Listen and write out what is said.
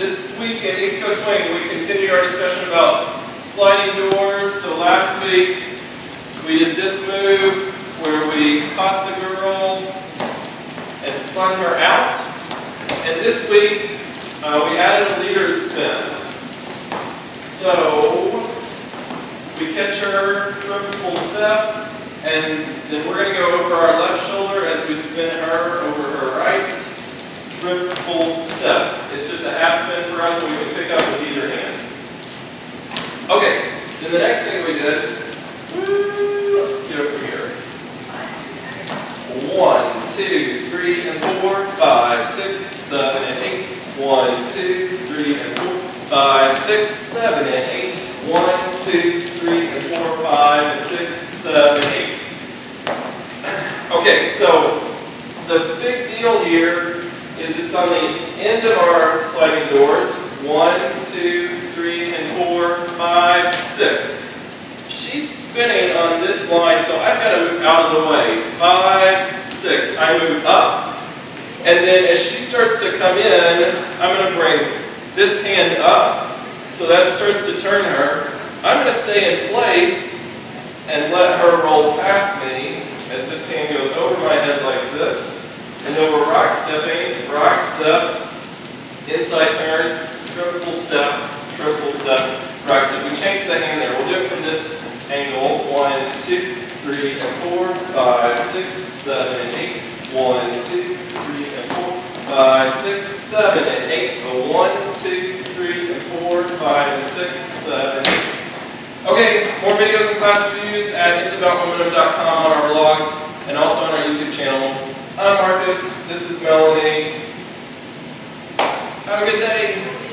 This week in East Coast Swing, we continued our discussion about sliding doors. So last week, we did this move where we caught the girl and spun her out. And this week, we added a leader's spin. So, we catch her, triple step, and then we're going to go over our left shoulder as we spin her over her right. Triple step. It's just a half spin for us so we can pick up with either hand. Okay, then the next thing we did, let's get over here. 1, 2, 3, and 4, 5, 6, 7, and 8. 1, 2, 3, and 4, 5, 6, 7, and 8. 1, 2, 3, and 4, 5, and 6, 7, 8. Okay, so the big deal here is it's on the end of our sliding doors. 1, 2, 3, and 4, 5, 6. She's spinning on this line, so I've got to move out of the way. 5, 6. I move up, and then as she starts to come in, I'm going to bring this hand up, so that starts to turn her. I'm going to stay in place and let her roll past me as this hand goes over my head like this. And then we're rock stepping, rock step, inside turn, triple step, rock step. We change the hand there. We'll do it from this angle. 1, 2, 3, and 4, 5, 6, 7, and 8. 1, 2, 3, and 4, 5, 6, 7, and 8. 1, 2, 3, and 4, 5, and 6, 7, 8. Okay, more videos and class reviews at itsaboutmomentum.com on our blog and also on our YouTube channel. I'm Marcus, this is Melanie. Have a good day.